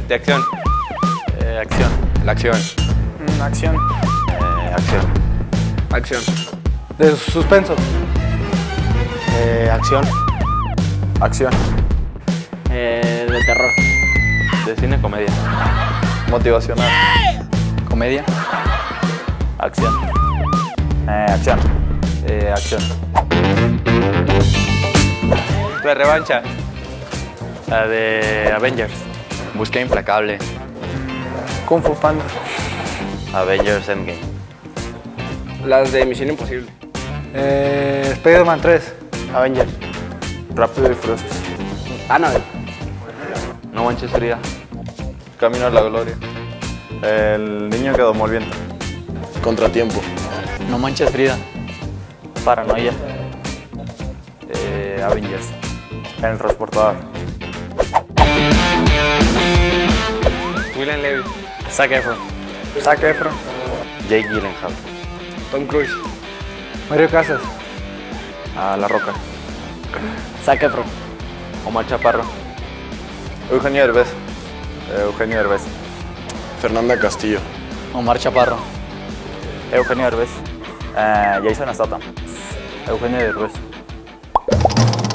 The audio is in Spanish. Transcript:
De acción. Acción. La acción. Acción. Acción. Acción. De suspenso. Acción. Acción. De terror. De cine, comedia. Motivacional. Comedia. Acción. Acción. Acción. La revancha. La de Avengers. Búsqueda implacable. Kung Fu Panda. Avengers Endgame. Las de Misión Imposible. Spider-Man 3. Avengers. Rápido y Furioso. Annabelle. No manches Frida. Camino a la Gloria. El niño que domó el viento. Contratiempo. No manches Frida. Paranoia. Avengers. El transportador. William Levy. Zac Efron. Zac Efron. Jake Gyllenhaal. Tom Cruise. Mario Casas. La Roca. Zac Efron. Omar Chaparro. Eugenio Derbez. Eugenio Derbez. Fernanda Castillo. Omar Chaparro. Eugenio Derbez. Jason Statham. Eugenio Derbez.